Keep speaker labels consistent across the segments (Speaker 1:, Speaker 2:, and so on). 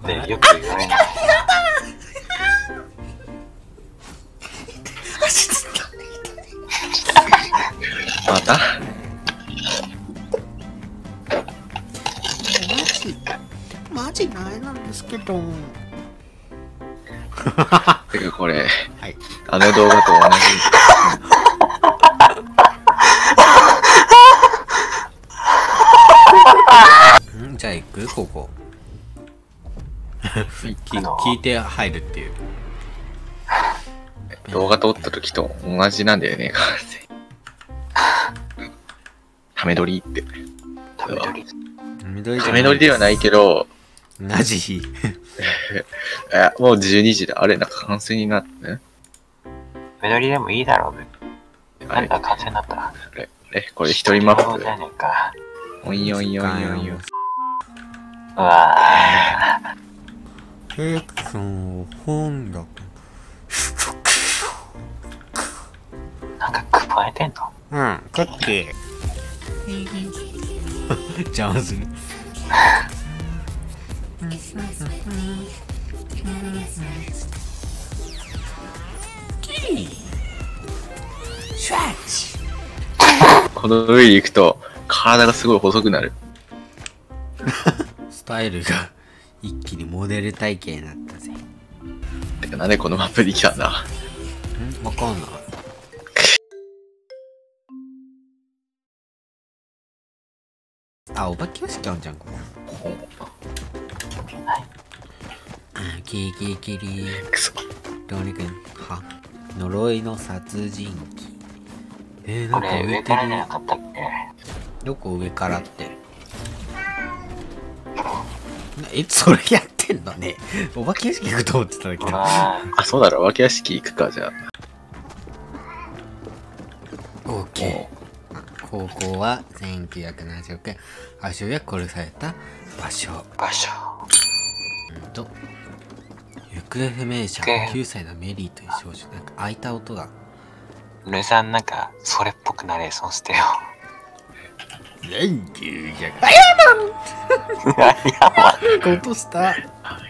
Speaker 1: ってよく言われない。
Speaker 2: また
Speaker 3: マジないなんですけど。
Speaker 2: てかこれ、
Speaker 3: はい。
Speaker 2: あの動画と同じ。
Speaker 3: じゃあ行くここ。聞いて入るっていう。
Speaker 2: 動画撮った時と同じなんだよね、完全に。ため撮りって。ため撮りではないけど、
Speaker 3: マジ
Speaker 2: もう12時だ。あれ、なんか完成になってね。
Speaker 1: ため撮りでもいいだろうね。
Speaker 2: あれ、
Speaker 1: なんか完成になったら。
Speaker 2: これ一人マップ。
Speaker 1: じゃねえか。
Speaker 2: おんよんよんよんよん。
Speaker 1: うわ
Speaker 3: その本だ。
Speaker 1: なんか加えてんの？
Speaker 3: うん、クッキー。邪魔する。シュワッチ。
Speaker 2: この上に行くと体がすごい細くなる。
Speaker 3: スタイルが一気にモデル体型になったぜ。
Speaker 2: てかなんでこのマップに来たんだ？
Speaker 3: わかんない。あ、お化け屋敷あんじゃん、ここ。キーキーキリー。
Speaker 2: くそ。
Speaker 3: どうにくん、は呪いの殺人鬼。なんか
Speaker 1: これ上からじゃなかったっけ？
Speaker 3: どこ上からって。それやってんのね。お化け屋敷行くと思ってたんだけど。
Speaker 1: あ、
Speaker 2: そうだろ、お化け屋敷行くか、じゃあ。
Speaker 3: オッケー。高校は1976年、足尾が殺された場所。行方不明者、9歳のメリーという少女。なんか開いた音が。
Speaker 1: ルさんなんかそれっぽくナレーションしてよ。
Speaker 3: 1900。落とした。あや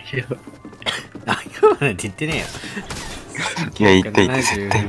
Speaker 3: まなんて言ってねえよ。
Speaker 1: いや、言って絶対。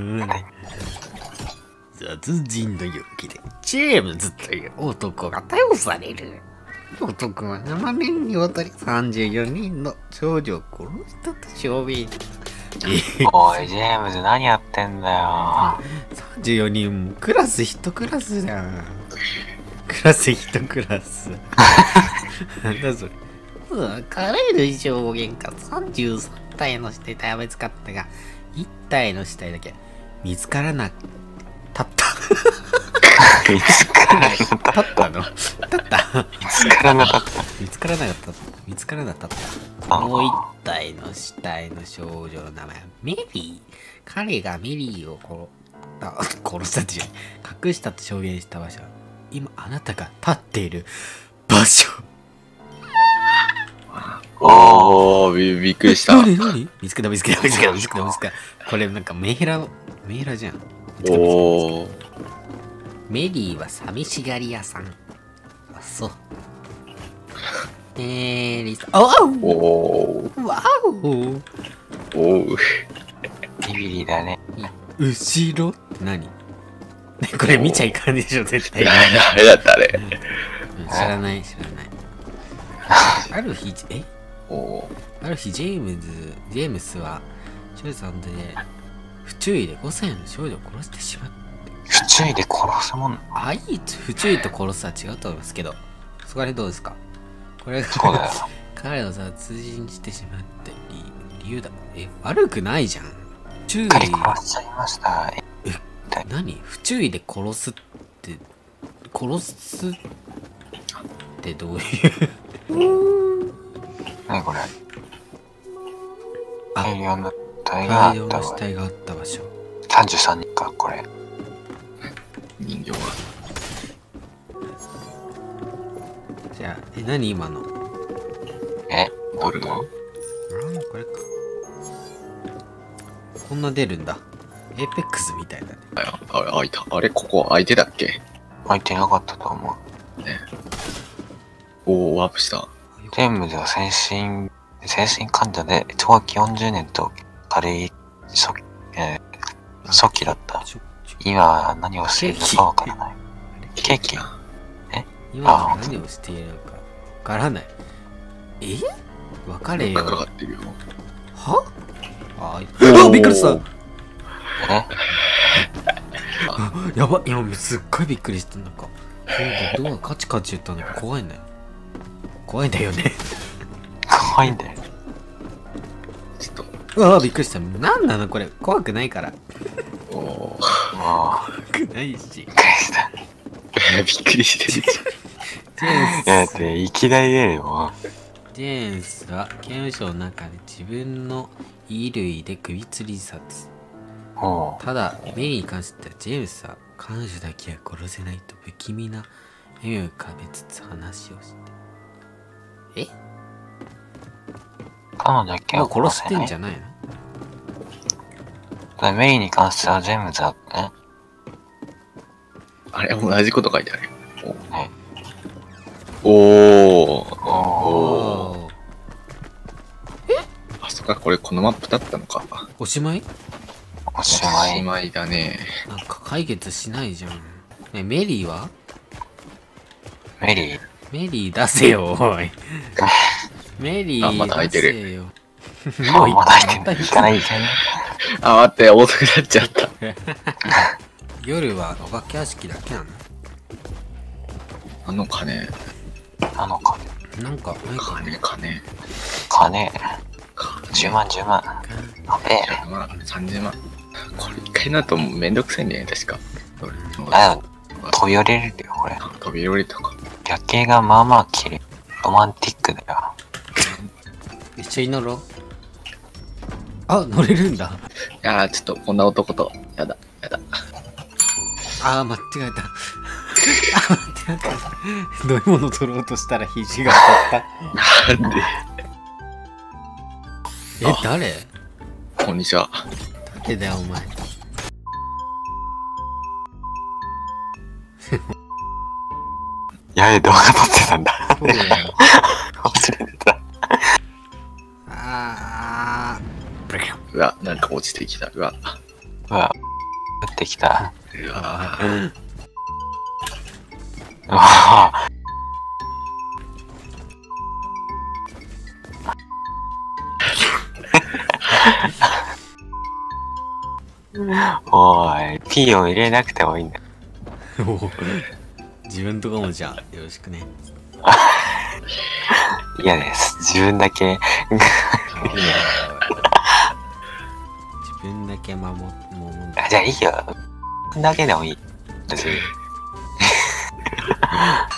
Speaker 3: 殺人の容疑でジェームズという男が逮捕される。男は7年にわたり34人の少女を殺したと証言。
Speaker 1: おいジェームズ何やってんだよ。
Speaker 3: 34人もクラス1クラスじゃん。クラス1クラス。なんだそれ。彼の証言から33体の死体が見つかったが、1体の死体だけ見つからなかった。
Speaker 1: 見つからなかった。
Speaker 3: 立ったの？立った？
Speaker 1: 見つからなかった。
Speaker 3: 見つからなかった。見つからなかった。もう一体の死体の少女の名前はメリー。彼がメリーを殺したって隠したと証言した場所。今あなたが立っている場所。
Speaker 2: おー、びっくりした。
Speaker 3: 何見つけた。これなんかメンヘラじゃん。
Speaker 2: おー。
Speaker 3: メリーは寂しがり屋さん。あ、そう。リサ。おー。わお。
Speaker 1: ビビリだね。
Speaker 3: 後ろ何？これ見ちゃいかんでしょ、絶対。
Speaker 2: ダメだったね。
Speaker 3: 知らない。ある日、ジェームスは、中3で、不注意で5歳の少女を殺してしまった。
Speaker 1: 不注意で殺すもん？
Speaker 3: 不注意と殺すは違うと思いますけど、そこら辺どうですか？これが
Speaker 1: そうだよ。
Speaker 3: 彼を殺人してしまった理由だ。悪くないじゃん。注意。
Speaker 1: 殺しちゃいました。
Speaker 3: 何？不注意で殺すってどういう
Speaker 1: 何これ？大量の死
Speaker 3: 体があった場所。
Speaker 1: 33人か、これ。
Speaker 2: 人形は。
Speaker 3: じゃあ、何今の？
Speaker 2: ドルの？
Speaker 3: これか。こんな出るんだ。エーペックスみたいだね。
Speaker 2: 開いた。あれ、ここ開いてたっけ？
Speaker 1: 開いてなかったと思う。
Speaker 2: ね。おー、ワープした。
Speaker 1: ジェームズは先進精神患者で懲役40年と軽い初期だった。今は何をしているのかわからない。ケーキ？
Speaker 3: 今は何をしているのかわからない。わかれよ。は？びっくりした。やば、今すっごいびっくりした。なんかドアカチカチ言ったの怖いね。怖いんだよね。
Speaker 1: 怖いんだよ。
Speaker 2: ちょっと。
Speaker 3: びっくりした。なんなのこれ。怖くないから。怖くないし。
Speaker 2: びっくりしてる。
Speaker 1: だっていきなり出るよ。
Speaker 3: ジェームスは刑務所の中で自分の衣類で首吊り自殺。ただメリーに関してはジェームスは彼女だけは殺せないと不気味な笑みを浮かべつつ話をして。
Speaker 1: 彼女だけは
Speaker 3: 殺してんじゃない
Speaker 1: の？メイに関してはジェームズだね。
Speaker 2: あれ同じこと書いてあるよ。あ、そっか、これこのマップだったのか。
Speaker 3: おしまい？
Speaker 1: おしまい
Speaker 2: だね。
Speaker 3: なんか解決しないじゃん。メリーは？
Speaker 1: メリ
Speaker 3: ー出せよ、おい。メリー出せよ。
Speaker 2: まだ開いてる。
Speaker 1: もうまだ開いてる。行かないでね。
Speaker 2: 待って、遅くなっちゃった。
Speaker 3: 夜はお化け屋敷だけなの？
Speaker 2: なのかね。
Speaker 3: なんかないかね。
Speaker 1: 金。10万。やべえ。
Speaker 2: 30万。これ一回になるとめんどくさいんだよね、確か。
Speaker 1: 飛び降りれるよ、これ。
Speaker 2: 飛び降りたか。
Speaker 1: 夜景がまあまあ綺麗。ロマンティックだよ。
Speaker 3: 一緒に乗ろう。乗れるんだ。
Speaker 2: いやー、ちょっとこんな男と、やだ。
Speaker 3: 間違えた。間違えた。飲み物取ろうとしたら肘が当たった。
Speaker 2: なんで？
Speaker 3: 誰？
Speaker 2: こんにちは。
Speaker 3: 誰だよ、お前。
Speaker 1: やべえ、動画撮ってたんだ。
Speaker 3: そうだよ。
Speaker 1: 忘れてた。
Speaker 2: うわ、なんか落ちてきた。降
Speaker 1: ってきた。おい、ピーを入れなくてもいいんだよ。
Speaker 3: 自分とかもじゃあよろしくね。
Speaker 1: 嫌です。自分だけ
Speaker 3: 守る。
Speaker 1: じゃあいいよ。だけでもいい。別に。